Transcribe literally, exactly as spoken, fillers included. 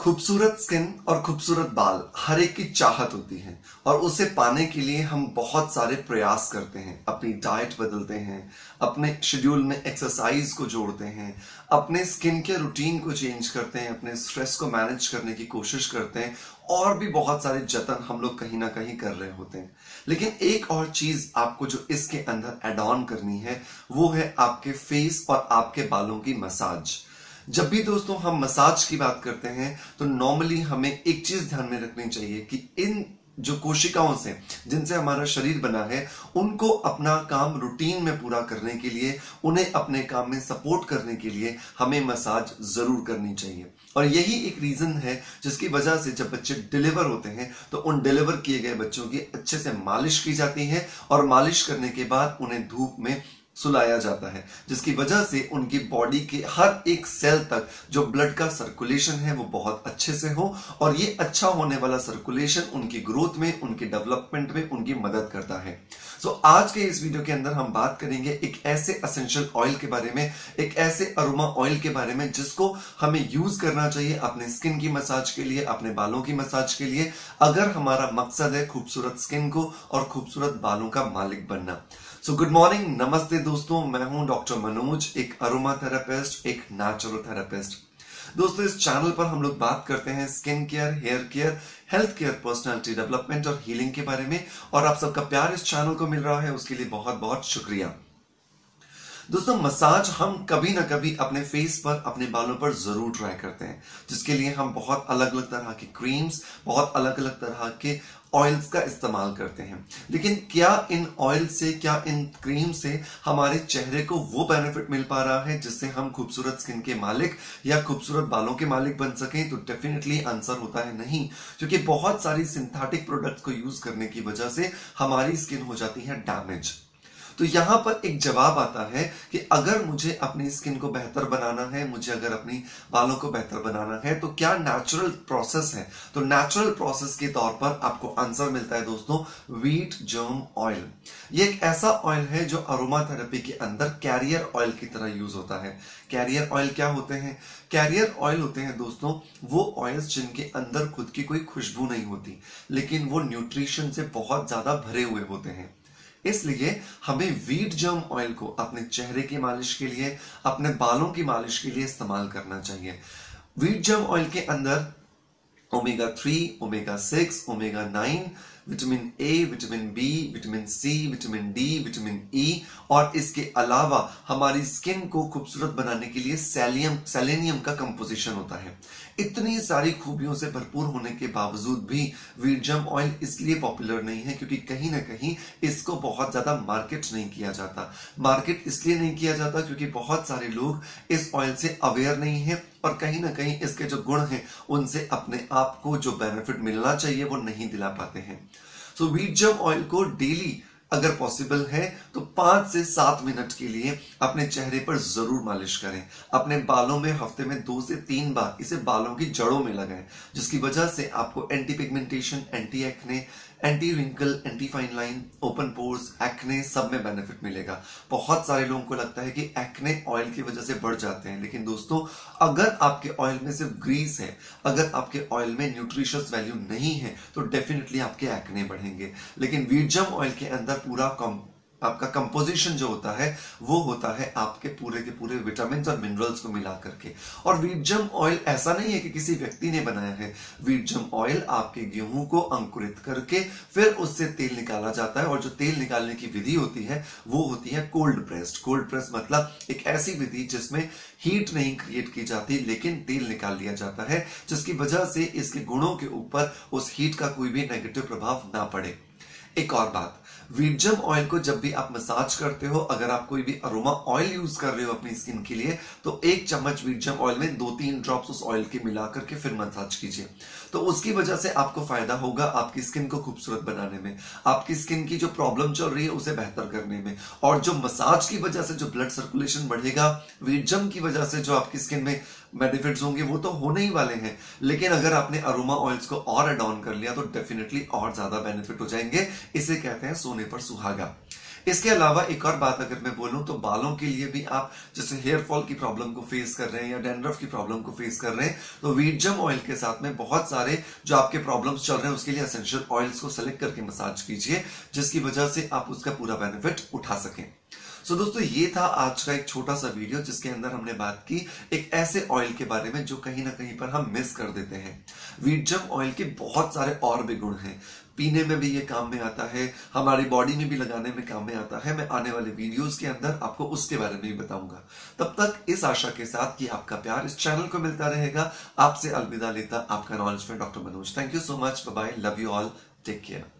खूबसूरत स्किन और खूबसूरत बाल हर एक की चाहत होती है और उसे पाने के लिए हम बहुत सारे प्रयास करते हैं। अपनी डाइट बदलते हैं, अपने शेड्यूल में एक्सरसाइज को जोड़ते हैं, अपने स्किन के रूटीन को चेंज करते हैं, अपने स्ट्रेस को मैनेज करने की कोशिश करते हैं और भी बहुत सारे जतन हम लोग कहीं ना कहीं कर रहे होते हैं। लेकिन एक और चीज आपको जो इसके अंदर एड ऑन करनी है वो है आपके फेस और आपके बालों की मसाज। जब भी दोस्तों हम मसाज की बात करते हैं तो नॉर्मली हमें एक चीज ध्यान में रखनी चाहिए कि इन जो कोशिकाओं से जिनसे हमारा शरीर बना है उनको अपना काम रूटीन में पूरा करने के लिए, उन्हें अपने काम में सपोर्ट करने के लिए हमें मसाज जरूर करनी चाहिए। और यही एक रीजन है जिसकी वजह से जब बच्चे डिलीवर होते हैं तो उन डिलीवर किए गए बच्चों की अच्छे से मालिश की जाती है और मालिश करने के बाद उन्हें धूप में सुलाया जाता है, जिसकी वजह से उनकी बॉडी के हर एक सेल तक जो ब्लड का सर्कुलेशन है वो बहुत अच्छे से हो और ये अच्छा होने वाला सर्कुलेशन उनकी ग्रोथ में, उनके डेवलपमेंट में उनकी मदद करता है। सो so, आज के इस वीडियो के अंदर हम बात करेंगे एक ऐसे एसेंशियल ऑयल के बारे में, एक ऐसे अरोमा ऑयल के बारे में जिसको हमें यूज करना चाहिए अपने स्किन की मसाज के लिए, अपने बालों की मसाज के लिए, अगर हमारा मकसद है खूबसूरत स्किन को और खूबसूरत बालों का मालिक बनना। सो गुड मॉर्निंग, नमस्ते दोस्तों, मैं हूं डॉक्टर मनोज, एक अरोमा थेरेपिस्ट, एक नेचुरल थेरेपिस्ट। दोस्तों इस चैनल पर हम लोग बात करते हैं skin care, hair care, health care, personality development और हीलिंग के बारे में और आप सबका प्यार इस चैनल को मिल रहा है उसके लिए बहुत बहुत शुक्रिया। दोस्तों मसाज हम कभी ना कभी अपने फेस पर, अपने बालों पर जरूर ट्राई करते हैं, जिसके लिए हम बहुत अलग अलग तरह की क्रीम्स, बहुत अलग अलग तरह के ऑयल्स का इस्तेमाल करते हैं। लेकिन क्या इन ऑयल से, क्या इन क्रीम से हमारे चेहरे को वो बेनिफिट मिल पा रहा है जिससे हम खूबसूरत स्किन के मालिक या खूबसूरत बालों के मालिक बन सकें? तो डेफिनेटली आंसर होता है नहीं, क्योंकि बहुत सारी सिंथेटिक प्रोडक्ट्स को यूज करने की वजह से हमारी स्किन हो जाती है डैमेज। तो यहां पर एक जवाब आता है कि अगर मुझे अपनी स्किन को बेहतर बनाना है, मुझे अगर अपनी बालों को बेहतर बनाना है तो क्या नेचुरल प्रोसेस है? तो नेचुरल प्रोसेस के तौर पर आपको आंसर मिलता है दोस्तों व्हीट जर्म ऑयल। ये एक ऐसा ऑयल है जो अरोमा थेरेपी के अंदर कैरियर ऑयल की तरह यूज होता है। कैरियर ऑयल क्या होते हैं? कैरियर ऑयल होते हैं दोस्तों वो ऑयल्स जिनके अंदर खुद की कोई खुशबू नहीं होती, लेकिन वो न्यूट्रिशन से बहुत ज्यादा भरे हुए होते हैं। इसलिए हमें व्हीट जर्म ऑयल को अपने चेहरे की मालिश के लिए, अपने बालों की मालिश के लिए इस्तेमाल करना चाहिए। व्हीट जर्म ऑयल के अंदर omega three, omega six, omega nine, vitamin A, vitamin B, vitamin C, vitamin D, vitamin E और इसके अलावा हमारी स्किन को खूबसूरत बनाने के लिए सेलियम सेलेनियम का कंपोजिशन होता है। इतनी सारी खूबियों से भरपूर होने के बावजूद भी व्हीट जर्म ऑयल इसलिए पॉपुलर नहीं है क्योंकि कहीं ना कहीं इसको बहुत ज्यादा मार्केट नहीं किया जाता। मार्केट इसलिए नहीं किया जाता क्योंकि बहुत सारे लोग इस ऑयल से अवेयर नहीं है और कहीं ना कहीं इसके जो गुण हैं उनसे अपने आप को जो बेनिफिट मिलना चाहिए वो नहीं दिला पाते हैं। सो व्हीट जर्म ऑयल को डेली अगर पॉसिबल है तो पांच से सात मिनट के लिए अपने चेहरे पर जरूर मालिश करें। अपने बालों में हफ्ते में दो से तीन बार इसे बालों की जड़ों में लगाएं, जिसकी वजह से आपको anti pigmentation, anti acne, anti wrinkle, anti fine line, open pores, acne सब में बेनिफिट मिलेगा। बहुत सारे लोगों को लगता है कि एक्ने ऑयल की वजह से बढ़ जाते हैं, लेकिन दोस्तों अगर आपके ऑयल में सिर्फ ग्रीस है, अगर आपके ऑयल में न्यूट्रिशियस वैल्यू नहीं है तो डेफिनेटली आपके एक्ने बढ़ेंगे। लेकिन व्हीट जर्म ऑयल के अंदर पूरा कम आपका कंपोजिशन जो होता है वो होता है आपके पूरे के पूरे विटामिन और मिनरल्स को मिला करके। और व्हीट जर्म ऑयल ऐसा नहीं है कि किसी व्यक्ति ने बनाया है। व्हीट जर्म ऑयल आपके गेहूं को अंकुरित करके फिर उससे तेल निकाला जाता है और जो तेल निकालने की विधि होती है वो होती है कोल्ड प्रेस्ड। कोल्ड प्रेस मतलब एक ऐसी विधि जिसमें हीट नहीं क्रिएट की जाती लेकिन तेल निकाल लिया जाता है, जिसकी वजह से इसके गुणों के ऊपर उस हीट का कोई भी नेगेटिव प्रभाव ना पड़े। एक और बात, व्हीट जर्म ऑयल को जब भी आप मसाज करते हो, अगर आप कोई भी अरोमा ऑयल यूज कर रहे हो अपनी स्किन के लिए तो एक चम्मच व्हीट जर्म ऑयल में दो तीन ड्रॉप्स उस ऑयल के मिला करके फिर मसाज कीजिए। तो उसकी वजह से आपको फायदा होगा आपकी स्किन को खूबसूरत बनाने में, आपकी स्किन की जो प्रॉब्लम चल रही है उसे बेहतर करने में, और जो मसाज की वजह से जो ब्लड सर्कुलेशन बढ़ेगा, व्हीट जर्म की वजह से जो आपकी स्किन में बेनिफिट्स होंगे वो तो होने ही वाले हैं, लेकिन अगर आपने अरोमा ऑयल्स को और एड ऑन कर लिया तो डेफिनेटली और ज्यादा बेनिफिट हो जाएंगे। इसे कहते हैं सोने पर सुहागा। इसके अलावा एक और बात अगर मैं बोलूं तो बालों के लिए भी आप जैसे हेयर फॉल की प्रॉब्लम को फेस कर रहे हैं या डैंड्रफ की प्रॉब्लम को फेस कर रहे हैं, तो व्हीट जम ऑयल के साथ में बहुत सारे जो आपके प्रॉब्लम्स चल रहे हैं उसके लिए एसेंशियल ऑयल्स को सेलेक्ट करके मसाज कीजिए, जिसकी वजह से आप उसका पूरा बेनिफिट उठा सकें। सो so, दोस्तों ये था आज का एक छोटा सा वीडियो जिसके अंदर हमने बात की एक ऐसे ऑयल के बारे में जो कहीं ना कहीं पर हम मिस कर देते हैं। व्हीट जम ऑयल के बहुत सारे और भी गुण हैं, पीने में भी ये काम में आता है, हमारी बॉडी में भी लगाने में काम में आता है। मैं आने वाले वीडियोस के अंदर आपको उसके बारे में भी बताऊंगा। तब तक इस आशा के साथ कि आपका प्यार इस चैनल को मिलता रहेगा, आपसे अलविदा लेता आपका knowledge friend doctor Manoj. Thank you so much, bye bye, love you all, take care.